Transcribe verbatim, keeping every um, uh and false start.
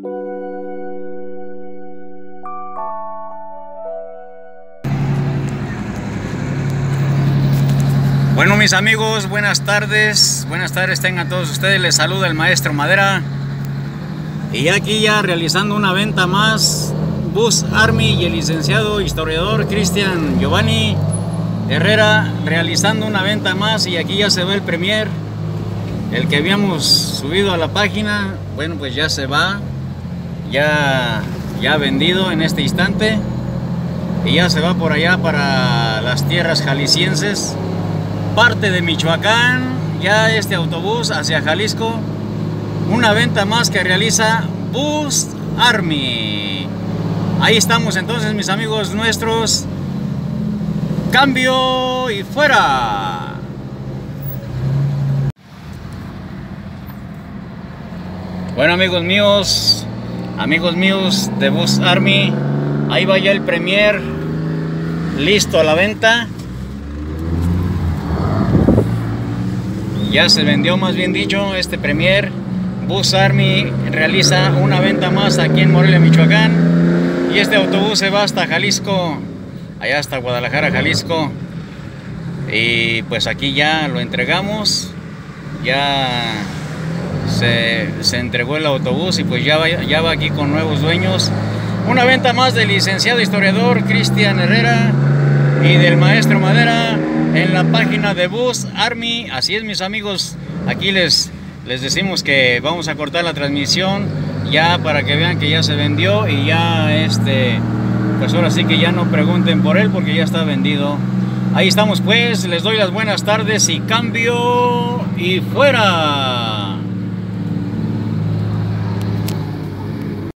Bueno, mis amigos, buenas tardes, buenas tardes tengan todos ustedes, les saluda el maestro Madera. Y aquí ya realizando una venta más, Bus Army y el licenciado historiador Cristian Giovanni Herrera realizando una venta más. Y aquí ya se ve el Premier, el que habíamos subido a la página. Bueno, pues ya se va, ya, ya vendido en este instante. Y ya se va por allá para las tierras jaliscienses, parte de Michoacán, ya este autobús hacia Jalisco. Una venta más que realiza Bus Army. Ahí estamos entonces, mis amigos nuestros. Cambio y fuera. Bueno, amigos míos, amigos míos de Bus Army, ahí va ya el Premier listo a la venta. Ya se vendió, más bien dicho, este Premier. Bus Army realiza una venta más aquí en Morelia, Michoacán. Y este autobús se va hasta Jalisco, allá hasta Guadalajara, Jalisco. Y pues aquí ya lo entregamos. Ya se, se entregó el autobús y pues ya va, ya va aquí con nuevos dueños. Una venta más del licenciado historiador Cristian Herrera y del maestro Madera en la página de Bus Army. Así es, mis amigos, aquí les, les decimos que vamos a cortar la transmisión ya para que vean que ya se vendió. Y ya este, pues ahora sí que ya no pregunten por él porque ya está vendido. Ahí estamos pues, les doy las buenas tardes y cambio y fuera.